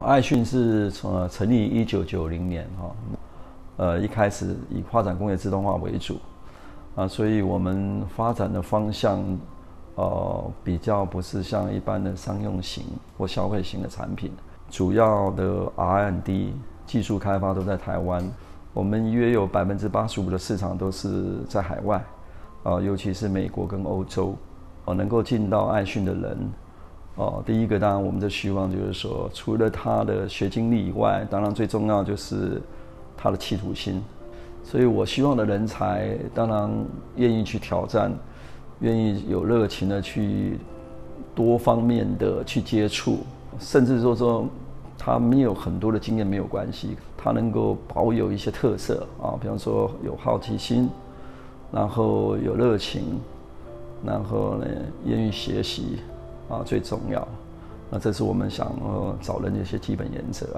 爱讯是成立1990年一开始以发展工业自动化为主所以我们发展的方向比较不是像一般的商用型或消费型的产品，主要的 R&D 技术开发都在台湾，我们约有85%的市场都是在海外尤其是美国跟欧洲能够进到爱讯的人第一个当然我们的希望就是说，除了他的学经历以外，当然最重要就是他的企图心。所以我希望的人才，当然愿意去挑战，愿意有热情的去多方面的去接触，甚至说他没有很多的经验没有关系，他能够保有一些特色比方说有好奇心，然后有热情，然后呢愿意学习最重要。那这是我们想找人的一些基本原则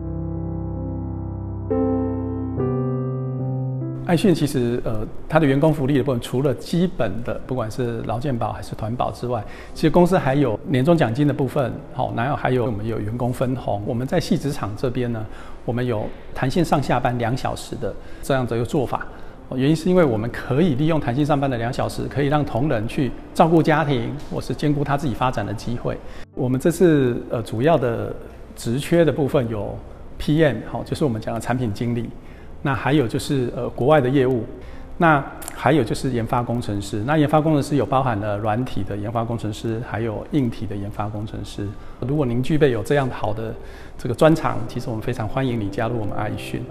爱讯其实它的员工福利的部分，除了基本的不管是劳健保还是团保之外，其实公司还有年终奖金的部分，然后还有我们有员工分红。我们在矽职场这边呢，我们有弹性上下班2小时的这样的一个做法。原因是因为我们可以利用弹性上班的2小时，可以让同仁去照顾家庭，或是兼顾他自己发展的机会。我们这次主要的职缺的部分有 PM， 就是我们讲的产品经理。那还有就是国外的业务，那还有就是研发工程师。那研发工程师有包含了软体的研发工程师，还有硬体的研发工程师。如果您具备有这样好的这个专长，其实我们非常欢迎你加入我们爱讯。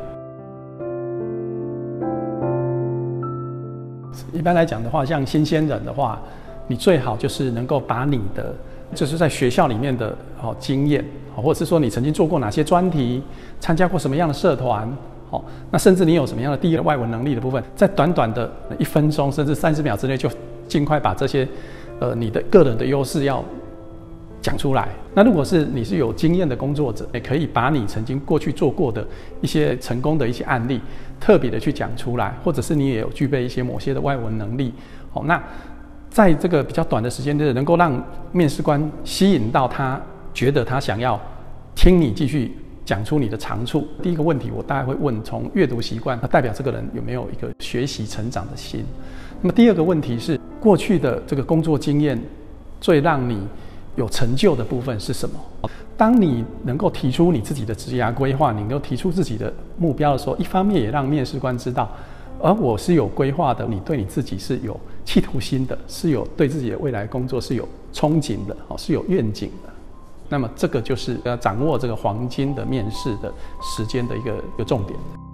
一般来讲的话，像新鲜人的话，你最好就是能够把你的就是在学校里面的经验，或者是说你曾经做过哪些专题，参加过什么样的社团。那甚至你有什么样的第一个外文能力的部分，在短短的1分钟甚至30秒之内，就尽快把这些你的个人的优势要讲出来。那如果是你是有经验的工作者，也可以把你曾经过去做过的一些成功的一些案例，特别的去讲出来，或者是你也有具备一些某些的外文能力。那在这个比较短的时间内，能够让面试官吸引到他，觉得他想要听你继续讲出你的长处。第一个问题我大概会问从阅读习惯，它代表这个人有没有一个学习成长的心。那么第二个问题是，过去的这个工作经验最让你有成就的部分是什么？当你能够提出你自己的职业规划，你能够提出自己的目标的时候，一方面也让面试官知道，而我是有规划的，你对你自己是有企图心的，是有对自己的未来工作是有憧憬的，是有愿景的。那么这个就是要掌握这个黄金的面试的时间的一个重点。